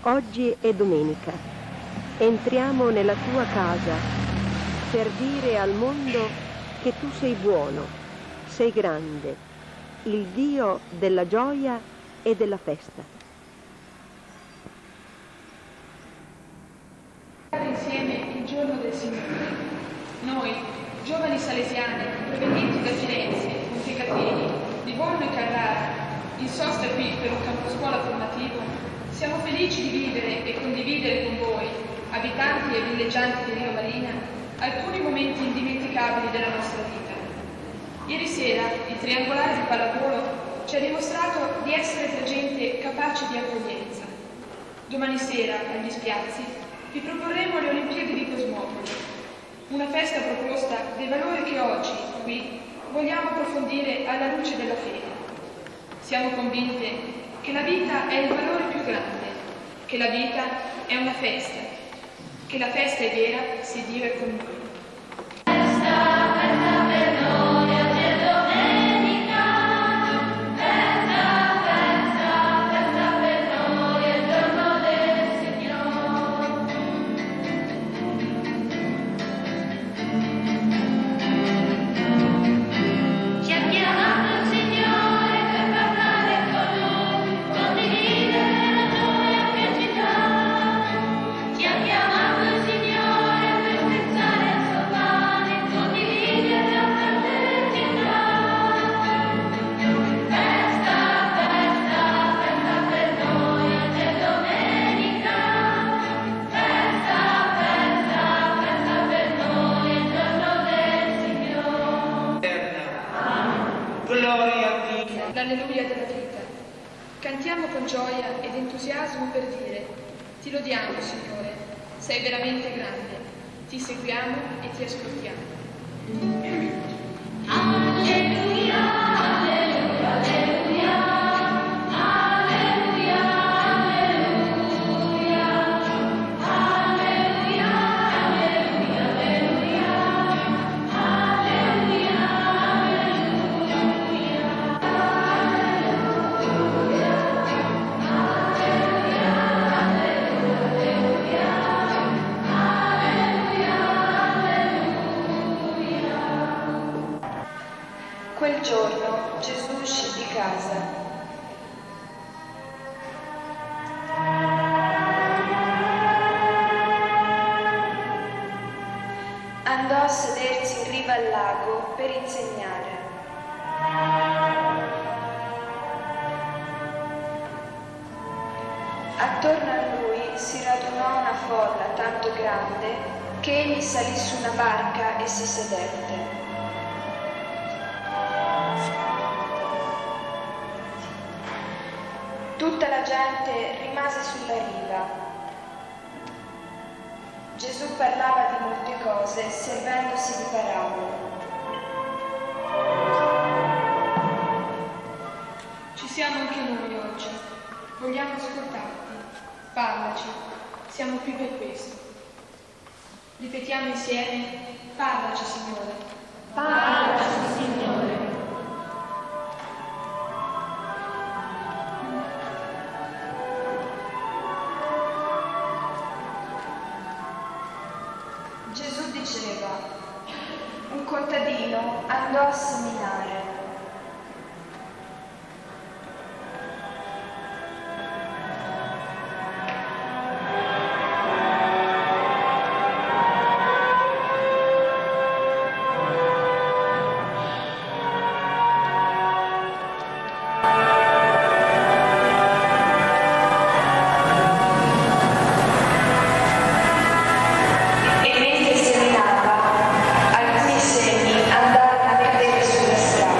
Oggi è domenica. Entriamo nella tua casa per dire al mondo che tu sei buono, sei grande, il Dio della gioia e della festa. Insieme il giorno del Signore. Noi, giovani salesiani, provenienti da Firenze, Montecatini, Livorno e Carrara, in sosta qui per un camposcuola formativo, siamo felici di vivere e condividere con voi, abitanti e villeggianti di Rio Marina, alcuni momenti indimenticabili della nostra vita. Ieri sera il triangolare di pallavolo ci ha dimostrato di essere tra gente capace di accoglienza. Domani sera, agli Spiazzi, vi proporremo le Olimpiadi di Cosmopoli, una festa proposta del valore che oggi, qui, vogliamo approfondire alla luce della fede. Siamo convinte che la vita è il valore più grande, che la vita è una festa, che la festa è vera se Dio è con noi. L'alleluia della vita. Cantiamo con gioia ed entusiasmo per dire: ti lodiamo, Signore, sei veramente grande, ti seguiamo e ti ascoltiamo. Alleluia. Quel giorno Gesù uscì di casa. Andò a sedersi in riva al lago per insegnare. Attorno a lui si radunò una folla tanto grande che egli salì su una barca e si sedette. Tutta la gente rimase sulla riva. Gesù parlava di molte cose, servendosi di parabole. Ci siamo anche noi oggi. Vogliamo ascoltarti. Parlaci. Siamo qui per questo. Ripetiamo insieme: parlaci, Signore. Parlaci, Signore. Gesù diceva: un contadino andò a seminare. Alcuni semi andarono a cadere sulla strada.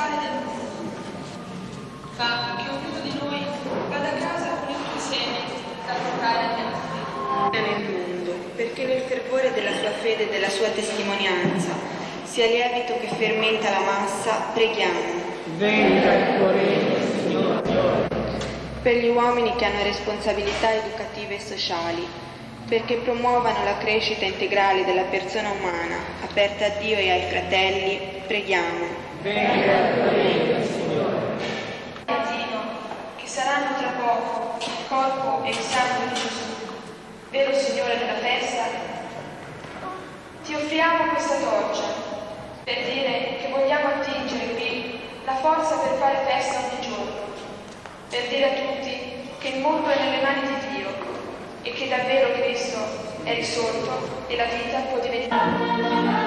sale del mondo. Fa che ognuno di noi vada a casa con il suo seme da portare agli altri. Nel mondo, perché nel fervore della sua fede e della sua testimonianza sia lievito che fermenta la massa, preghiamo. Venga il tuo regno, Signore. Per gli uomini che hanno responsabilità educative e sociali, perché promuovano la crescita integrale della persona umana, aperta a Dio e ai fratelli, preghiamo. Venga il tuo regno, Signore. Che saranno tra poco il corpo e il sangue di Gesù, vero Signore della festa, ti offriamo questa torcia per dire che vogliamo attingere qui la forza per fare festa ogni giorno, per dire a tutti che il mondo è nelle mani di Dio e che davvero Cristo è risorto e la vita può diventare.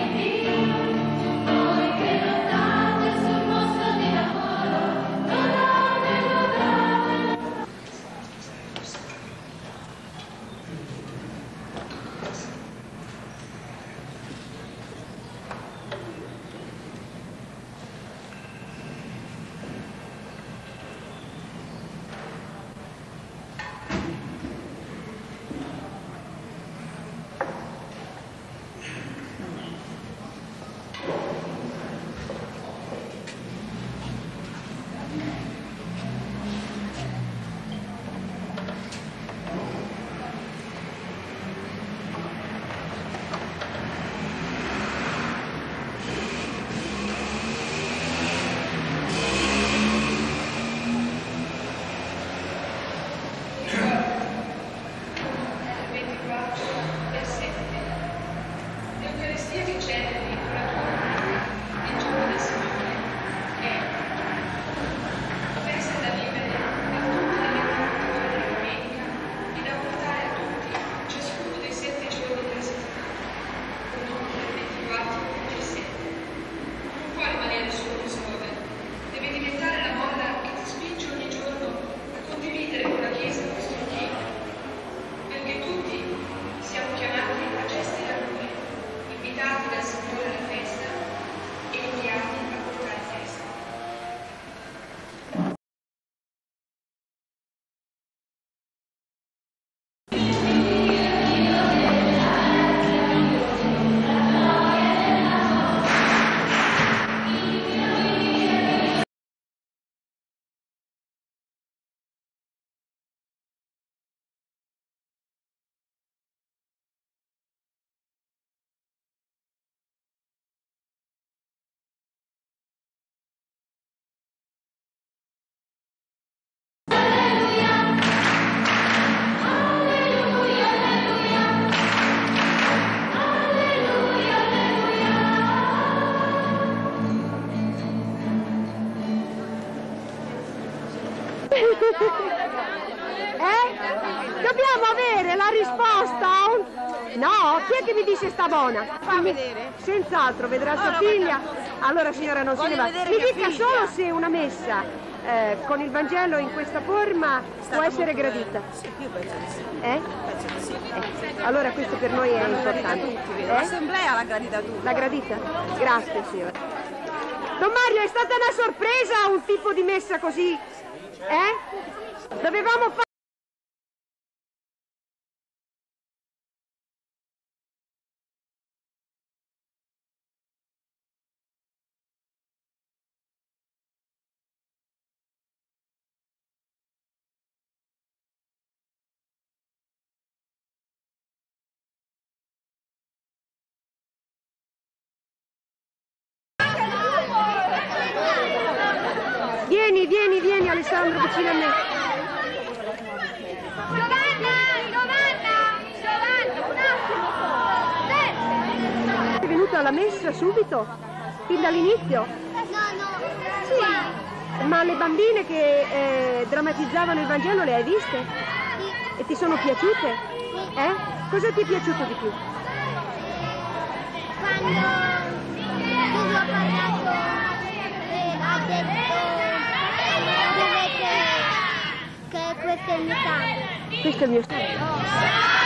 Dobbiamo avere la risposta a un... No, chi è che mi dice sta buona? Fa vedere. Senz'altro, vedrà sua figlia. Allora signora non se ne va. Mi dica solo se una messa con il Vangelo in questa forma può essere gradita. Sì, io penso di sì. Penso di sì. Allora questo per noi è importante. L'assemblea l'ha gradita tutta. L'ha gradita? Grazie signora. Don Mario, è stata una sorpresa un tipo di messa così? Dovevamo fare... Vieni Alessandro, vicino a me. Giovanna, un attimo. È venuta alla messa subito? Fin dall'inizio? No. Sì. Ma le bambine che drammatizzavano il Vangelo le hai viste? Sì. E ti sono piaciute? Cosa ti è piaciuto di più? Quando Gesù ha parlato ha detto che questo è il mio sangue. Questo è il mio sangue.